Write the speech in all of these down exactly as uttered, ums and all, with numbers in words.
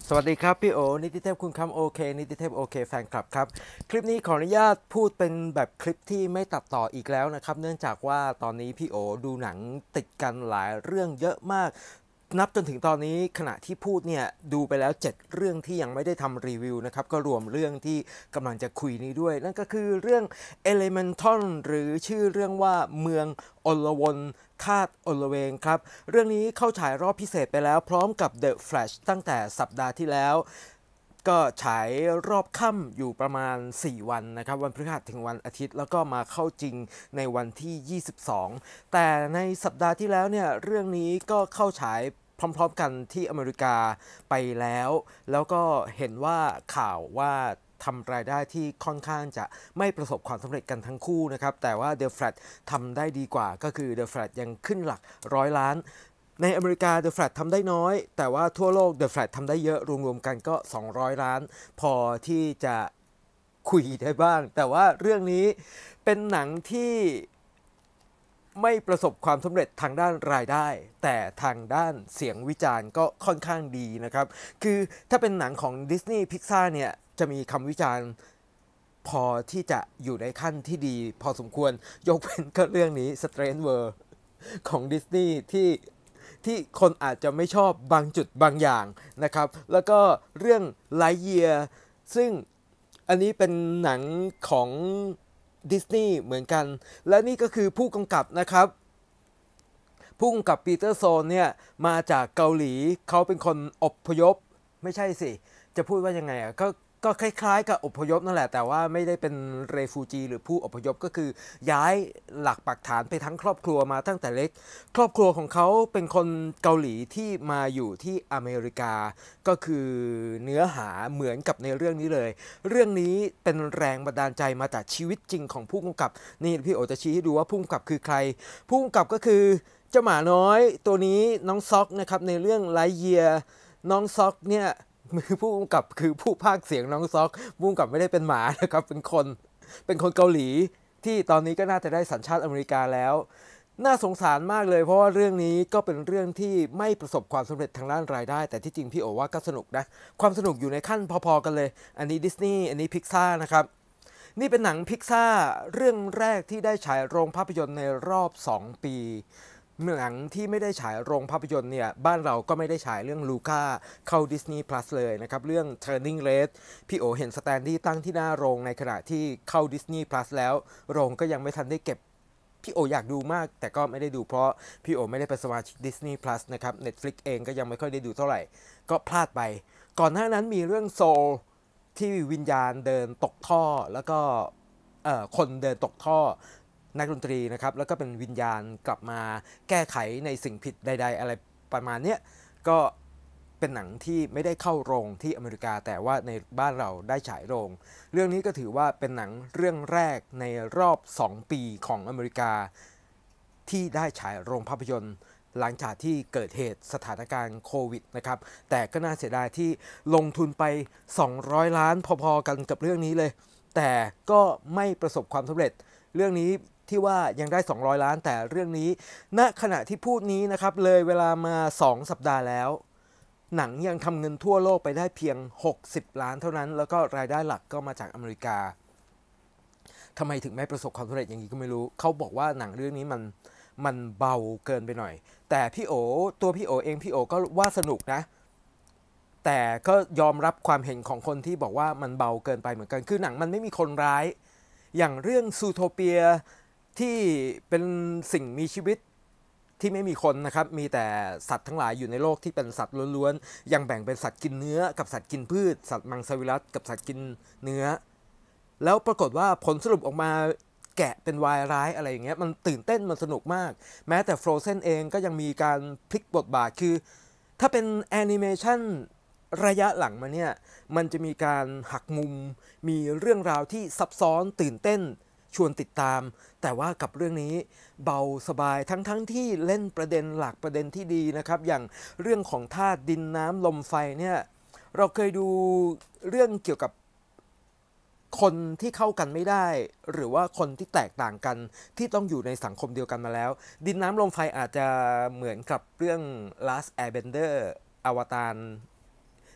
สวัสดีครับพี่โอนิติเทพคุณคำโอเคนิติเทพโอเคแฟนคลับครับคลิปนี้ขออนุญาตพูดเป็นแบบคลิปที่ไม่ตัดต่ออีกแล้วนะครับเนื่องจากว่าตอนนี้พี่โอดูหนังติดกันหลายเรื่องเยอะมากนับจนถึงตอนนี้ขณะที่พูดเนี่ยดูไปแล้วเจ็ดเรื่องที่ยังไม่ได้ทำรีวิวนะครับก็รวมเรื่องที่กำลังจะคุยนี้ด้วยนั่นก็คือเรื่อง Elemental หรือชื่อเรื่องว่าเมืองอลวนธาตุอลเวงครับเรื่องนี้เข้าฉายรอบพิเศษไปแล้วพร้อมกับ The Flash ตั้งแต่สัปดาห์ที่แล้วก็ฉายรอบค่ำอยู่ประมาณสี่วันนะครับวันพฤหัสถึงวันอาทิตย์แล้วก็มาเข้าจริงในวันที่ยี่สิบสองแต่ในสัปดาห์ที่แล้วเนี่ยเรื่องนี้ก็เข้าฉายพร้อมๆกันที่อเมริกาไปแล้วแล้วก็เห็นว่าข่าวว่าทำรายได้ที่ค่อนข้างจะไม่ประสบความสำเร็จกันทั้งคู่นะครับแต่ว่า The Flash ทำได้ดีกว่าก็คือ The Flash ยังขึ้นหลักร้อยล้านในอเมริกา The Flash ทำได้น้อยแต่ว่าทั่วโลก The Flash ทำได้เยอะรวมๆกันก็สองร้อยล้านพอที่จะคุยได้บ้างแต่ว่าเรื่องนี้เป็นหนังที่ไม่ประสบความสำเร็จทางด้านรายได้แต่ทางด้านเสียงวิจารณ์ก็ค่อนข้างดีนะครับคือถ้าเป็นหนังของ Disney Pixar เนี่ยจะมีคำวิจารณ์พอที่จะอยู่ในขั้นที่ดีพอสมควรยกเว้นก็เรื่องนี้ Strange World ของ Disney ที่ที่คนอาจจะไม่ชอบบางจุดบางอย่างนะครับแล้วก็เรื่อง Lightyear ซึ่งอันนี้เป็นหนังของดิสนีย์เหมือนกันและนี่ก็คือผู้กำกับนะครับผู้กำกับปีเตอร์โซนเนี่ยมาจากเกาหลีเขาเป็นคนอพยพไม่ใช่สิจะพูดว่ายังไงอ่ะก็ก็คล้ายๆกับอพยพนั่นแหละแต่ว่าไม่ได้เป็นเรฟูจีหรือผู้อพยพก็คือย้ายหลักปักฐานไปทั้งครอบครัวมาตั้งแต่เล็กครอบครัวของเขาเป็นคนเกาหลีที่มาอยู่ที่อเมริกาก็คือเนื้อหาเหมือนกับในเรื่องนี้เลยเรื่องนี้เป็นแรงบันดาลใจมาจากชีวิตจริงของผู้กำกับนี่พี่โอจะชี้ให้ดูว่าผู้กำกับคือใครผู้กำกับก็คือเจ้าหมาน้อยตัวนี้น้องซ็อกนะครับในเรื่องไลท์เยียร์น้องซ็อกเนี่ยมือผู้กำกับคือผู้พากย์เสียงน้องซ็อกผู้กำกับไม่ได้เป็นหมานะครับเป็นคนเป็นคนเกาหลีที่ตอนนี้ก็น่าจะได้สัญชาติอเมริกาแล้วน่าสงสารมากเลยเพราะว่าเรื่องนี้ก็เป็นเรื่องที่ไม่ประสบความสำเร็จทางด้านรายได้แต่ที่จริงพี่โอว่าก็สนุกนะความสนุกอยู่ในขั้นพอๆกันเลยอันนี้ดิสนีย์อันนี้พิกซ่านะครับนี่เป็นหนังพิกซ่าเรื่องแรกที่ได้ฉายโรงภาพยนตร์ในรอบสองปีหนังที่ไม่ได้ฉายโรงภาพยนตร์เนี่ยบ้านเราก็ไม่ได้ฉายเรื่องลูก้าเข้า Disney Plus เลยนะครับเรื่อง Turning Red พี่โอเห็นสแตนดี้ตั้งที่หน้าโรงในขณะที่เข้า Disney Plus แล้วโรงก็ยังไม่ทันได้เก็บพี่โออยากดูมากแต่ก็ไม่ได้ดูเพราะพี่โอไม่ได้เป็นสมาชิก Disney Plus นะครับ Netflix เองก็ยังไม่ค่อยได้ดูเท่าไหร่ก็พลาดไปก่อนหน้านั้นมีเรื่องโซลที่วิญญาณเดินตกท่อแล้วก็คนเดินตกท่อนักดนตรีนะครับแล้วก็เป็นวิญญาณกลับมาแก้ไขในสิ่งผิดใดๆอะไรประมาณนี้ก็เป็นหนังที่ไม่ได้เข้าโรงที่อเมริกาแต่ว่าในบ้านเราได้ฉายโรงเรื่องนี้ก็ถือว่าเป็นหนังเรื่องแรกในรอบสองปีของอเมริกาที่ได้ฉายโรงภาพยนตร์หลังจากที่เกิดเหตุสถานการณ์โควิดนะครับแต่ก็น่าเสียดายที่ลงทุนไปสองร้อยล้านพอๆกันกับเรื่องนี้เลยแต่ก็ไม่ประสบความสำเร็จเรื่องนี้ที่ว่ายังได้สองร้อยล้านแต่เรื่องนี้ณขณะที่พูดนี้นะครับเลยเวลามาสองสัปดาห์แล้วหนังยังทำเงินทั่วโลกไปได้เพียงหกสิบล้านเท่านั้นแล้วก็รายได้หลักก็มาจากอเมริกาทำไมถึงไม่ประสบความสำเร็จอย่างนี้ก็ไม่รู้เขาบอกว่าหนังเรื่องนี้มันมันเบาเกินไปหน่อยแต่พี่โอตัวพี่โอเองพี่โอก็ว่าสนุกนะแต่ก็ยอมรับความเห็นของคนที่บอกว่ามันเบาเกินไปเหมือนกันคือหนังมันไม่มีคนร้ายอย่างเรื่องซูโทเปียที่เป็นสิ่งมีชีวิตที่ไม่มีคนนะครับมีแต่สัตว์ทั้งหลายอยู่ในโลกที่เป็นสัตว์ล้วนๆยังแบ่งเป็นสัตว์กินเนื้อกับสัตว์กินพืชสัตว์มังสวิรัติกับสัตว์กินเนื้อแล้วปรากฏว่าผลสรุปออกมาแกะเป็นวายร้ายอะไรอย่างเงี้ยมันตื่นเต้นมันสนุกมากแม้แต่ Frozen เองก็ยังมีการพลิกบทบาทคือถ้าเป็นแอนิเมชันระยะหลังมาเนี่ยมันจะมีการหักมุมมีเรื่องราวที่ซับซ้อนตื่นเต้นชวนติดตามแต่ว่ากับเรื่องนี้เบาสบายทั้งๆ ทที่เล่นประเด็นหลักประเด็นที่ดีนะครับอย่างเรื่องของธาตุดินน้ำลมไฟเนี่ยเราเคยดูเรื่องเกี่ยวกับคนที่เข้ากันไม่ได้หรือว่าคนที่แตกต่างกันที่ต้องอยู่ในสังคมเดียวกันมาแล้วดินน้ำลมไฟอาจจะเหมือนกับเรื่อง Last Airbender อวตาร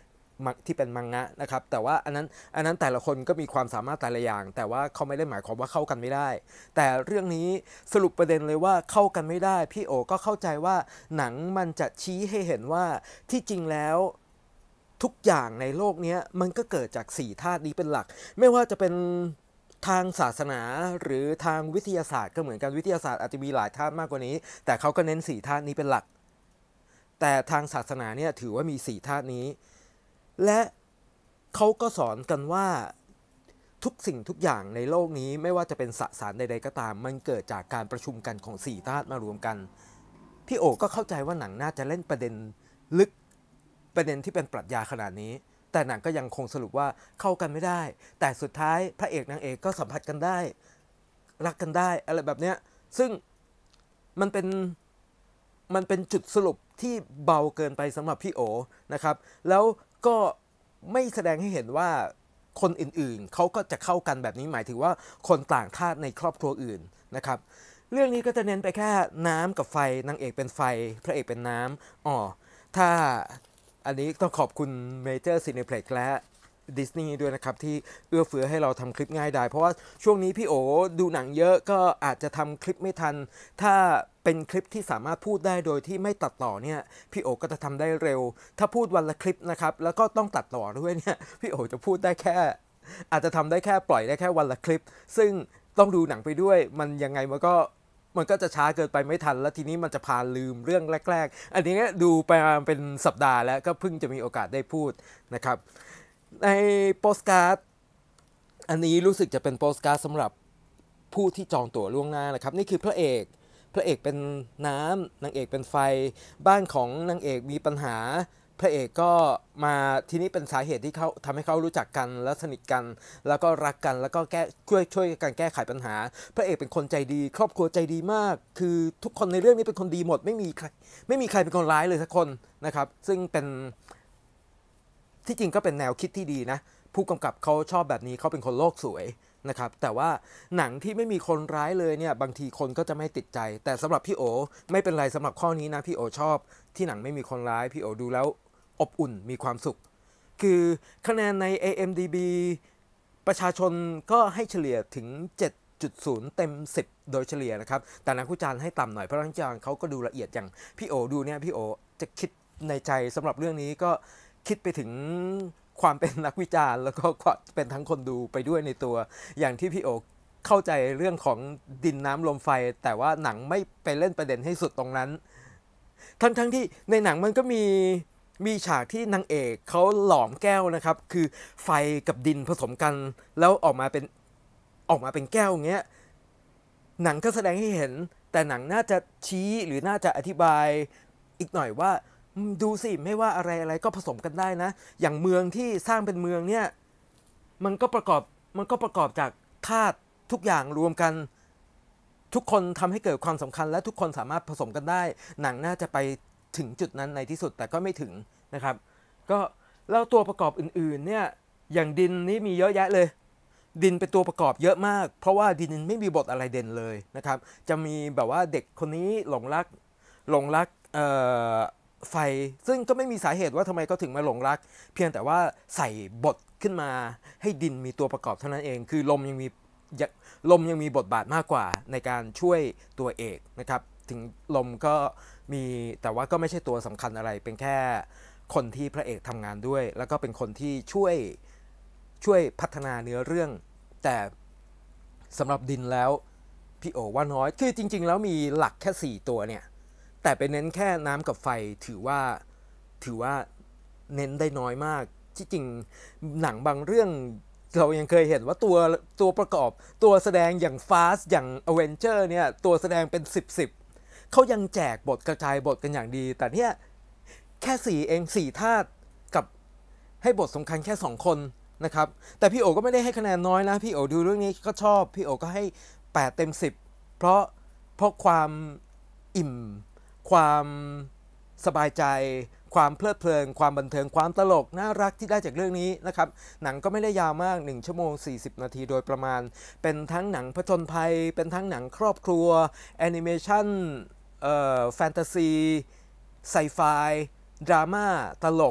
ที่เป็นมังงะนะครับแต่ว่าอันนั้นอันนั้นแต่ละคนก็มีความสามารถแต่ละอย่าง แต่ว่าเขาไม่ได้หมายความว่าเข้ากันไม่ได้แต่เรื่องนี้สรุปประเด็นเลยว่าเข้ากันไม่ได้พี่โอก็เข้าใจว่าหนังมันจะชี้ให้เห็นว่าที่จริงแล้วทุกอย่างในโลกนี้มันก็เกิดจากสี่ธาตุนี้เป็นหลักไม่ว่าจะเป็นทางศาสนาหรือทางวิทยาศาสตร์ก็เหมือนกันวิทยาศาสตร์อาจจะมีหลายธาตุมากกว่านี้แต่เขาก็เน้นสี่ธาตุนี้เป็นหลักแต่ทางศาสนาเนี่ยถือว่ามีสี่ธาตุนี้และเขาก็สอนกันว่าทุกสิ่งทุกอย่างในโลกนี้ไม่ว่าจะเป็นสสารใดๆก็ตามมันเกิดจากการประชุมกันของสี่ธาตุมารวมกันพี่โอก็เข้าใจว่าหนังน่าจะเล่นประเด็นลึกประเด็นที่เป็นปรัชญาขนาดนี้แต่หนังก็ยังคงสรุปว่าเข้ากันไม่ได้แต่สุดท้ายพระเอกนางเอกก็สัมผัสกันได้รักกันได้อะไรแบบเนี้ยซึ่งมันเป็นมันเป็นจุดสรุปที่เบาเกินไปสำหรับพี่โอนะครับแล้วก็ไม่แสดงให้เห็นว่าคนอื่นๆเขาก็จะเข้ากันแบบนี้หมายถึงว่าคนต่างธาตุในครอบครัวอื่นนะครับเรื่องนี้ก็จะเน้นไปแค่น้ำกับไฟนางเอกเป็นไฟพระเอกเป็นน้ำอ๋อถ้าอันนี้ต้องขอบคุณ Major Cineplex และดิสนีย์ด้วยนะครับที่เอื้อเฟื้อให้เราทำคลิปง่ายได้เพราะว่าช่วงนี้พี่โอดูหนังเยอะก็อาจจะทำคลิปไม่ทันถ้าเป็นคลิปที่สามารถพูดได้โดยที่ไม่ตัดต่อเนี่ยพี่โอก็จะทำได้เร็วถ้าพูดวันละคลิปนะครับแล้วก็ต้องตัดต่อด้วยเนี่ยพี่โอจะพูดได้แค่อาจจะทำได้แค่ปล่อยได้แค่วันละคลิปซึ่งต้องดูหนังไปด้วยมันยังไงมันก็มันก็จะช้าเกินไปไม่ทันแล้วทีนี้มันจะพาลืมเรื่องแรกๆอันนี้ดูไปเป็นสัปดาห์แล้วก็เพิ่งจะมีโอกาสได้พูดนะครับในโปสการ์ดอันนี้รู้สึกจะเป็นโปสการ์ดสำหรับผู้ที่จองตั๋วล่วงหน้านะครับนี่คือพระเอกพระเอกเป็นน้ำนางเอกเป็นไฟบ้านของนางเอกมีปัญหาพระเอกก็มาทีนี้เป็นสาเหตุที่เขาทำให้เขารู้จักกันและสนิทกันแล้วก็รักกันแล้วก็แก้ช่วยช่วยกันแก้ไขปัญหาพระเอกเป็นคนใจดีครอบครัวใจดีมากคือทุกคนในเรื่องนี้เป็นคนดีหมดไม่มีใครไม่มีใครเป็นคนร้ายเลยสักคนนะครับซึ่งเป็นที่จริงก็เป็นแนวคิดที่ดีนะผู้กำกับเขาชอบแบบนี้เขาเป็นคนโลกสวยนะครับแต่ว่าหนังที่ไม่มีคนร้ายเลยเนี่ยบางทีคนก็จะไม่ติดใจแต่สำหรับพี่โอไม่เป็นไรสำหรับข้อนี้นะพี่โอชอบที่หนังไม่มีคนร้ายพี่โอดูแล้วอบอุ่นมีความสุขคือคะแนนใน เอ เอ็ม ดี บี ประชาชนก็ให้เฉลี่ยถึง เจ็ดจุดศูนย์ เต็มสิบโดยเฉลี่ยนะครับแต่นักวิจารณ์ให้ต่ำหน่อยเพราะนักวิจารณ์เขาก็ดูละเอียดอย่างพี่โอดูเนี่ยพี่โอจะคิดในใจสำหรับเรื่องนี้ก็คิดไปถึงความเป็นนักวิจารณ์แล้วก็เป็นทั้งคนดูไปด้วยในตัวอย่างที่พี่โอเข้าใจเรื่องของดินน้ำลมไฟแต่ว่าหนังไม่ไปเล่นประเด็นให้สุดตรงนั้นทั้งทั้งที่ในหนังมันก็มีมีฉากที่นางเอกเขาหลอมแก้วนะครับคือไฟกับดินผสมกันแล้วออกมาเป็นออกมาเป็นแก้วอย่างเงี้ยหนังก็แสดงให้เห็นแต่หนังน่าจะชี้หรือน่าจะอธิบายอีกหน่อยว่าดูสิไม่ว่าอะไรอะไรก็ผสมกันได้นะอย่างเมืองที่สร้างเป็นเมืองเนี่ยมันก็ประกอบมันก็ประกอบจากธาตุทุกอย่างรวมกันทุกคนทำให้เกิดความสำคัญและทุกคนสามารถผสมกันได้หนังน่าจะไปถึงจุดนั้นในที่สุดแต่ก็ไม่ถึงนะครับก็แล้วตัวประกอบอื่นๆเนี่ยอย่างดินนี่มีเยอะแยะเลยดินเป็นตัวประกอบเยอะมากเพราะว่าดินไม่มีบทอะไรเด่นเลยนะครับจะมีแบบว่าเด็กคนนี้หลงรักหลงรักเอ่อไฟซึ่งก็ไม่มีสาเหตุว่าทำไมเขาถึงมาหลงรักเพียงแต่ว่าใส่บทขึ้นมาให้ดินมีตัวประกอบเท่านั้นเองคือลมยังมีลมยังมีบทบาทมากกว่าในการช่วยตัวเอกนะครับถึงลมก็มีแต่ว่าก็ไม่ใช่ตัวสำคัญอะไรเป็นแค่คนที่พระเอกทำงานด้วยแล้วก็เป็นคนที่ช่วยช่วยพัฒนาเนื้อเรื่องแต่สำหรับดินแล้วพี่โอว่าน้อยคือจริงๆแล้วมีหลักแค่สี่ตัวเนี่ยแต่ไปเน้นแค่น้ำกับไฟถือว่าถือว่าเน้นได้น้อยมากที่จริงหนังบางเรื่องเรายังเคยเห็นว่าตัวตัวประกอบตัวแสดงอย่าง Fast อย่าง Avenger เนี่ยตัวแสดงเป็นสิบ สิบเขายังแจกบทกระจายบทกันอย่างดีแต่เนี่ยแค่สี่เองสี่ธาตุกับให้บทสำคัญแค่สองคนนะครับแต่พี่โอก็ไม่ได้ให้คะแนนน้อยนะพี่โอดูเรื่องนี้ก็ชอบพี่โอก็ให้แปดเต็มสิบเพราะเพราะความอิ่มความสบายใจความเพลิดเพลินความบันเทิงความตลกน่ารักที่ได้จากเรื่องนี้นะครับหนังก็ไม่ได้ยาวมากหนึ่งชั่วโมงสี่สิบนาทีโดยประมาณเป็นทั้งหนังผจญภัยเป็นทั้งหนังครอบครัวแอนิเมชั่นเอ่อแฟนตาซีไซไฟดราม่าตลก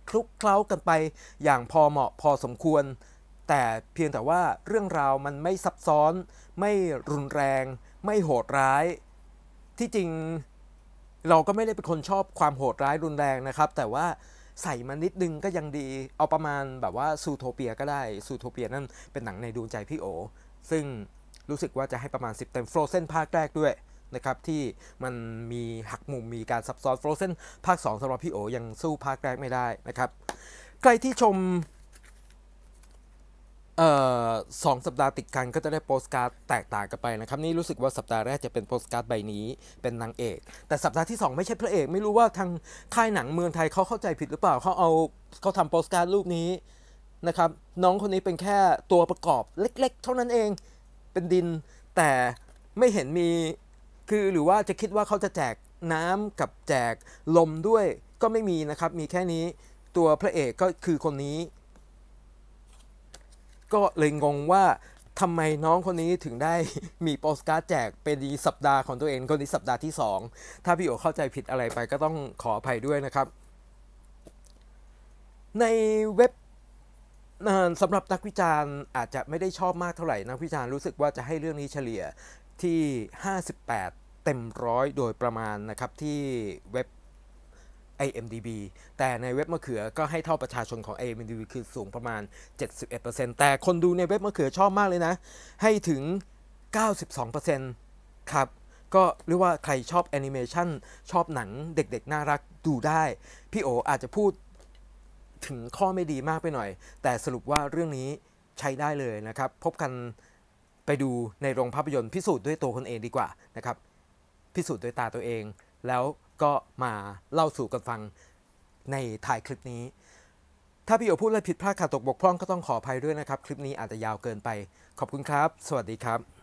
คลุกเคล้ากันไปอย่างพอเหมาะพอสมควรแต่เพียงแต่ว่าเรื่องราวมันไม่ซับซ้อนไม่รุนแรงไม่โหดร้ายที่จริงเราก็ไม่ได้เป็นคนชอบความโหดร้ายรุนแรงนะครับแต่ว่าใส่มานิดนึงก็ยังดีเอาประมาณแบบว่าซูโทเปียก็ได้ซูโทเปียนั่นเป็นหนังในดวงใจพี่โอซึ่งรู้สึกว่าจะให้ประมาณสิบเต็ม Frozen ภาคแรกด้วยนะครับที่มันมีหักมุมมีการซับซ้อน Frozen ภาคสองสำหรับพี่โอยังสู้ภาคแรกไม่ได้นะครับใครที่ชมเอ่อสองสัปดาห์ติดกันก็จะได้โปสการ์ดแตกต่างกันไปนะครับนี่รู้สึกว่าสัปดาห์แรกจะเป็นโปสการ์ดใบนี้เป็นนางเอกแต่สัปดาห์ที่สองไม่ใช่พระเอกไม่รู้ว่าทางค่ายหนังเมืองไทยเขาเข้าใจผิดหรือเปล่าเขาเอาเขาทำโปสการ์ดรูปนี้นะครับน้องคนนี้เป็นแค่ตัวประกอบเล็กๆเท่านั้นเองเป็นดินแต่ไม่เห็นมีคือหรือว่าจะคิดว่าเขาจะแจกน้ำกับแจกลมด้วยก็ไม่มีนะครับมีแค่นี้ตัวพระเอกก็คือคนนี้ก็เลยงงว่าทำไมน้องคนนี้ถึงได้มีโปสการ์ดแจกเป็นสัปดาห์ของตัวเองคนนี้สัปดาห์ที่สองถ้าพี่โอเข้าใจผิดอะไรไปก็ต้องขออภัยด้วยนะครับในเว็บสำหรับนักวิจารณ์อาจจะไม่ได้ชอบมากเท่าไหร่นักวิจารณ์รู้สึกว่าจะให้เรื่องนี้เฉลี่ยที่ห้าสิบแปดเต็มร้อยโดยประมาณนะครับที่เว็บ ไอ เอ็ม ดี บี แต่ในเว็บมะเขือก็ให้เท่าประชาชนของ ไอ เอ็ม ดี บี คือสูงประมาณ เจ็ดสิบเอ็ดเปอร์เซ็นต์ แต่คนดูในเว็บมะเขือชอบมากเลยนะให้ถึง เก้าสิบสองเปอร์เซ็นต์ ครับก็เรียกว่าใครชอบแอนิเมชันชอบหนังเด็กๆน่ารักดูได้พี่โออาจจะพูดถึงข้อไม่ดีมากไปหน่อยแต่สรุปว่าเรื่องนี้ใช้ได้เลยนะครับพบกันไปดูในโรงภาพยนตร์พิสูจน์ด้วยตัวคนเองดีกว่านะครับพิสูจน์ด้วยตาตัวเองแล้วก็มาเล่าสู่กันฟังในถ่ายคลิปนี้ถ้าพี่โอพูดอะไรผิดพลาดขาดตกบกพร่องก็ต้องขออภัยด้วยนะครับคลิปนี้อาจจะยาวเกินไปขอบคุณครับสวัสดีครับ